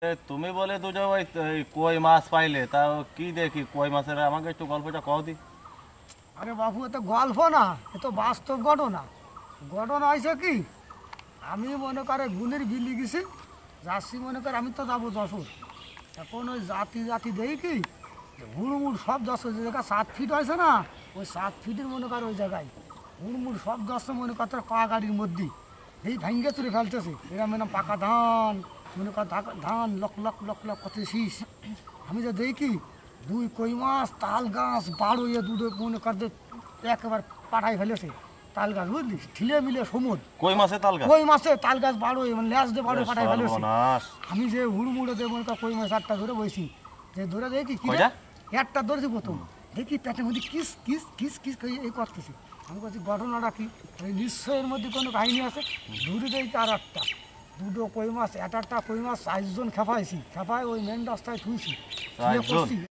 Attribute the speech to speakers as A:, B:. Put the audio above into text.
A: তুমি বলে দুটো ওই ওই কই মাছ পাইলে তা কি দেখি কই মাছের আমাকে একটু গল্পটা কও দি।
B: আরে বাবু, এ তো গল্প না, এ তো বাস্তব ঘটনা। ঘটনা হয়েছে কি, আমি মনে করে গুণের বিলি গেছি, যাচ্ছি মনে করে আমি তো যাবো যশোর। এখন ওই জাতি জাতি দেই কি হুড়মুড় সব যাচ্ছে, যে জায়গা 7 ফিট হয়েছে না, ওই 7 ফিটের মনে করে ওই জায়গায় হুড়মুড় সব যাচ্ছে মনে কর তোর পা গাড়ির মধ্যে এই ভাঙ্গে চুরে ফেলতেছে। এরা মানে পাকা ধান, মনে কর ধান লক লক লক লক কত শীষ। আমি যে দেখি দুই কই মাছ তাল গাছ বাড়ো দুটো মনে কর যে একেবারে পাঠাই ফেলেছে। তাল গাছ বুঝলি, ঠিলে মিলে সমুদ
A: কই মাছে তাল গাছ?
B: কই মাছে তাল গাছ বাড়ো মানে ল্যাস দিয়ে বাড়ো পাঠাই ফেলেছে।
A: সর্বনাশ।
B: আমি যে হুড়মুড়ে দিয়ে মনে কর কই মাছ 8টা ধরে বসি, যে ধরে দেখি কি
A: কয়টা?
B: একটা ধরেছি প্রথম, দেখি পেটের মধ্যে কিস কিস কিস কিস করে এই করতেছি। আমি বলছি ঘটনাটা কি, ওই নিশ্চয়ের মধ্যে কোনো কাহিনী আছে। ধরে দেখি আর একটা দুটো কই মাছ, একটা কই মাছ 4 জন খেপাইছি, খেপায় ওই মেন রাস্তায় থুইছি।
A: 4 জন?